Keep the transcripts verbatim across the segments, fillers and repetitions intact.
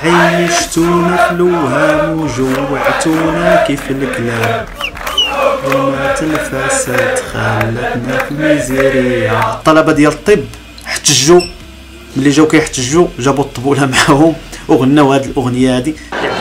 عيشتونا في الوهام وجوعتونا كيف الكلاب، ظلمات الفساد خلتنا في الميزيريا. الطلبه ديال الطب احتجوا، ملي جاو كيحتجوا جابوا الطبوله معاهم وغناو هاد الاغنيه هادي.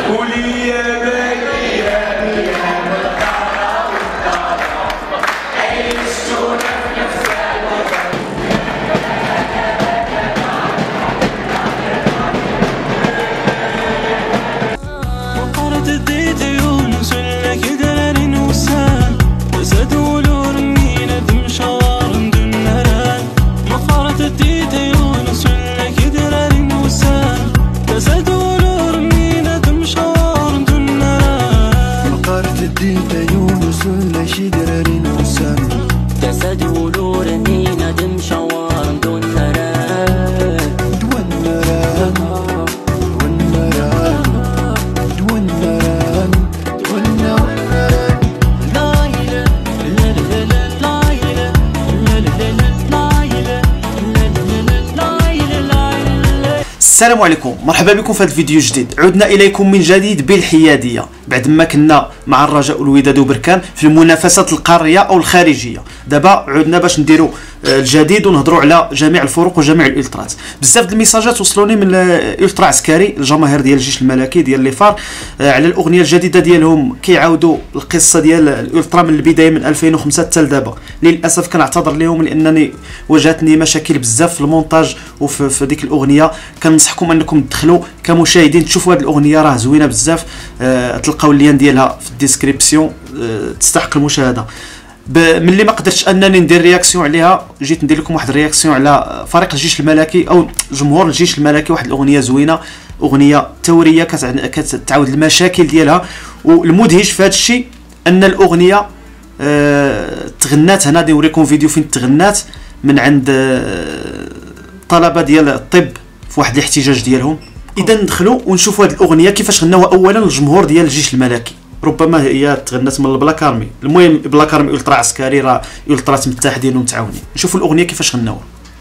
السلام عليكم، مرحبا بكم في هذا الفيديو الجديد. عدنا اليكم من جديد بالحياديه بعد ما كنا مع الرجاء والوداد وبركان في المنافسات القاريه او الخارجيه. دابا عدنا باش نديروا الجديد ونهضروا على جميع الفرق وجميع الالترات. بزاف د الميساجات وصلوني من الالترا عسكري، الجماهير ديال الجيش الملكي ديال لي فار، على الاغنيه الجديده ديالهم. كيعاودوا القصه ديال الالترا من البدايه من ألفين وخمسة حتى لدابا. للاسف كنعتذر لهم لانني واجهتني مشاكل بزاف في المونتاج وفي في ديك الاغنيه. كننصحكم انكم تدخلوا كمشاهدين تشوفوا هذه الاغنيه، راه زوينه بزاف. أه تلقاو اللين ديالها في الديسكريبسيون، أه تستحق المشاهده. ملي ما قدرتش انني ندير رياكسيون عليها، جيت ندير لكم واحد الرياكسيون على فريق الجيش الملكي او جمهور الجيش الملكي. واحد الاغنيه زوينه، اغنيه ثوريه كتعاود المشاكل ديالها. والمدهش في هذا الشيء ان الاغنيه أه تغنات، هنا نوريكم فيديو فين تغنات من عند أه طلبه ديال الطب في واحد الاحتجاج ديالهم. اذا ندخلوا ونشوفوا هذه الاغنيه كيفاش غناوها. اولا الجمهور ديال الجيش الملكي، ربما هي تغنات من البلاك ارمي. المهم بلاك ارمي الترا عسكري، راه الترات متحدين ومتعاونين. نشوفوا الاغنيه كيفاش غناوها.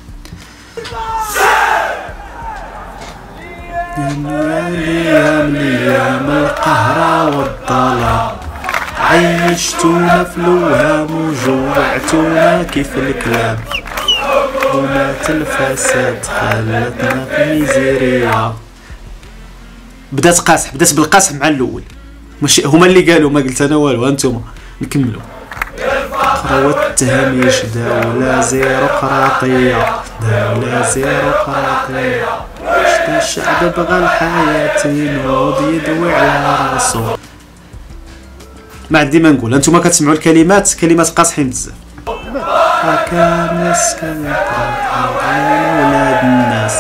يا من القهر والظلام، عيشتونا في الوهام وجوعتونا كيف الكلاب، ظلمات الفساد خلتنا في الميزيريا. بدات قاصح، بدات بالقاصح مع الاول، ماشي هما اللي قالوا، ما قلت انا والو. انتم نكملوا. قراوة التهاميش، دولة زيروقراطية، دولة زيروقراطية، شتا الشعب بغى الحياة ينوض يدوي على راسو. ما عندي ما نقول، انتم كتسمعوا الكلمات، كلمات قاصحين بزاف. هاكا الناس كنطرحوا على ولاد الناس،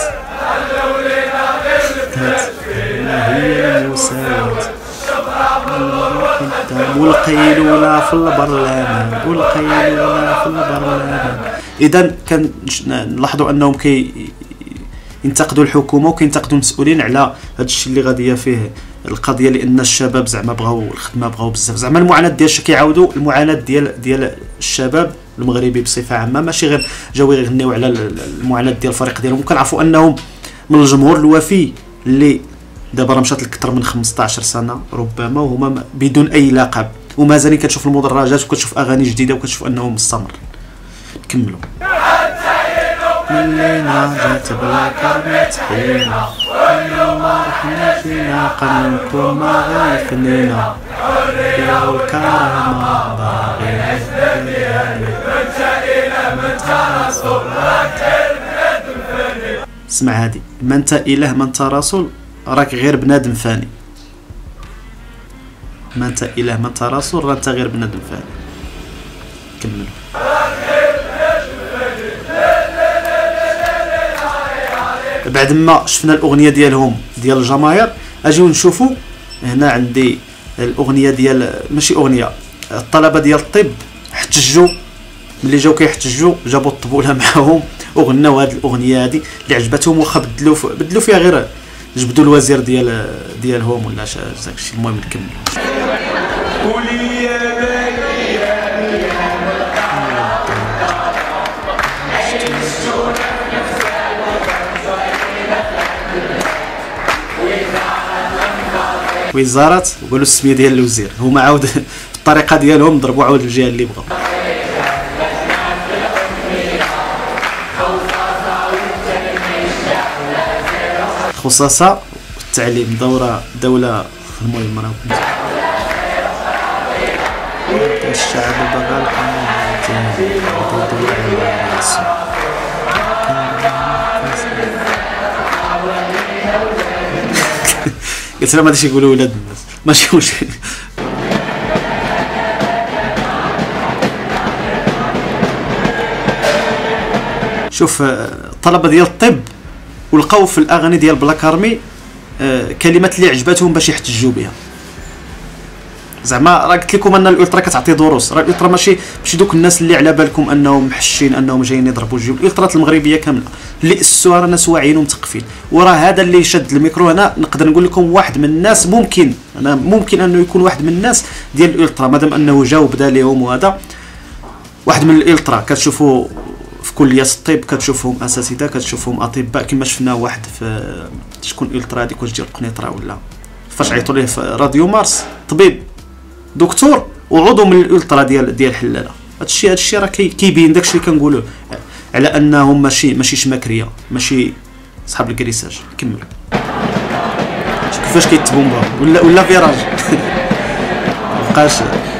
هي المساواة والقيلولة في البرلمان، والقيلولة في البرلمان. اذا كنلاحظوا انهم كي ينتقدوا الحكومه وكينتقدوا المسؤولين على هذا الشيء اللي غاديه فيه القضيه، لان الشباب زعما بغاو الخدمه، بغاو بزاف. زعما المعاناه ديال كيعاودوا المعاناه ديال ديال الشباب المغربي بصفه عامه، ماشي غير جاو يغنيو على المعاناه ديال الفريق ديالهم. وكنعرفوا انهم من الجمهور الوفي اللي دابا راه مشات لك اكثر من خمسطاش سنه ربما، وهما بدون اي لقب، ومازال كتشوف المدرجات وكتشوف اغاني جديده وكتشوف انهم مستمر. نكملوا. ملينا جات بلا كرمه تحينا، ما رحنا فينا قنكم ما غيفنينا، يا الكرامه باغي اسمع هادي. ما انت اله ما انت رسول، راك غير بنادم فاني. ما انت اله ما انت رسول، راه انت غير بنادم فاني. كملوا. بعد ما شفنا الاغنيه ديالهم ديال الجماهير، اجيو نشوفوا هنا عندي الاغنيه ديال، ماشي اغنيه، الطلبه ديال الطب احتجوا. ملي جاو كيحتجوا جابوا الطبوله معاهم وغناو هذه الاغنيه هذه اللي عجبتهم، واخا بدلوا بدلوا فيها غير جبدوا الوزير ديال ديالهم ولا داكشي. المهم نكملوا. وزارات وقالوا السميه ديال الوزير، هما عاود بالطريقه ديالهم ضربوا عاود الجهه اللي بغاو. خصاصه التعليم دوره دوله المهم راه الشعب بغى قلت لهم هادشي يقولوا ولاد الناس ماشي مشكل. شوف الطلبه ديال الطب ولقاو في الاغاني ديال بلاك ارمي كلمات اللي عجباتهم باش يحتجوا بها. زعما راه قلت لكم ان الالترا كتعطي دروس، راه الالترا ماشي ماشي دوك الناس اللي على بالكم انهم محشين انهم جايين يضربوا الجيوب. الالترات المغربيه كامله اللي اسسوها راه ناس واعيين ومثقفين، وراه هذا اللي شد الميكرو هنا. نقدر نقول لكم واحد من الناس ممكن انا ممكن انه يكون واحد من الناس ديال الالترا مادام انه جا وبدا ليهم، وهذا واحد من الالترا. كتشوفوا في كليه الطب كتشوفهم اساتذه، كتشوفهم اطباء، كما شفنا واحد في شكون الالترا هذيك واش ديال القنيطره ولا فاش عيطوا ليه في راديو مارس، طبيب دكتور وعضو من الالترا ديال ديال حلاله. هادشي هادشي راه كيبين داكشي اللي كنقولوه على انهم ماشي ماشي شماكريه، ماشي صحاب الكريساج. كمل شوف كيفاش كيتبومبا ولا ولا فيراج مابقاش.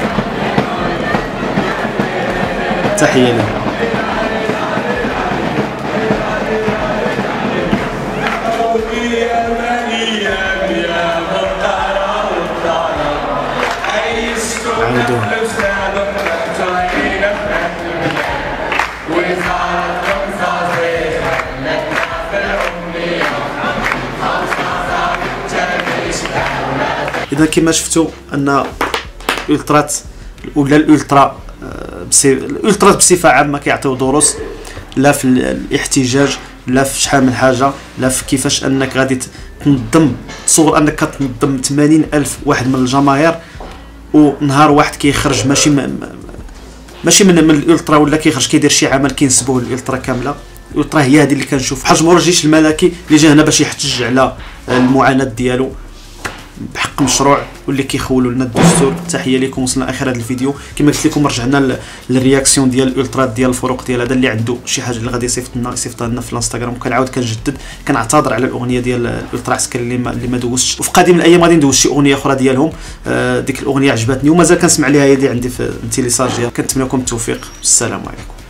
تحيه لهم. اذا كما شفتوا ان الالترات ولا الالترا الالترات بصفه عامه كيعطيو دروس لا في الاحتجاج لا في شحال من حاجه، لا في كيفاش انك غادي تنظم. تصور انك كتنظم ثمانين ألف واحد من الجماهير ونهار واحد كيخرج ماشي ماشي من, من الالترا ولا كيخرج كيدير شي عمل كينسبوه للالترا كامله. الالترا هي هذه اللي كنشوف حجم الجيش الملكي اللي جا هنا باش يحتج على المعاناه ديالو بحق مشروع واللي كيخولوا لنا الدستور. تحيه لكم، وصلنا اخر هذا الفيديو. كما قلت لكم رجعنا للرياكسيون ديال الالترات ديال الفروق ديال هذا اللي عنده شي حاجه اللي غادي يصيفط لنا يصيفطها لنا في الانستغرام. وكنعاود كنجدد كنعتذر على الاغنيه ديال الالترا عسكري اللي ما اللي ما دوزتش، وفي قادم الايام غادي ندوز شي اغنيه اخرى ديالهم. آه ديك الاغنيه عجبتني ومازال كنسمع ليها، هي اللي عندي في التيليساج ديالها. كنتمنى لكم التوفيق. السلام عليكم.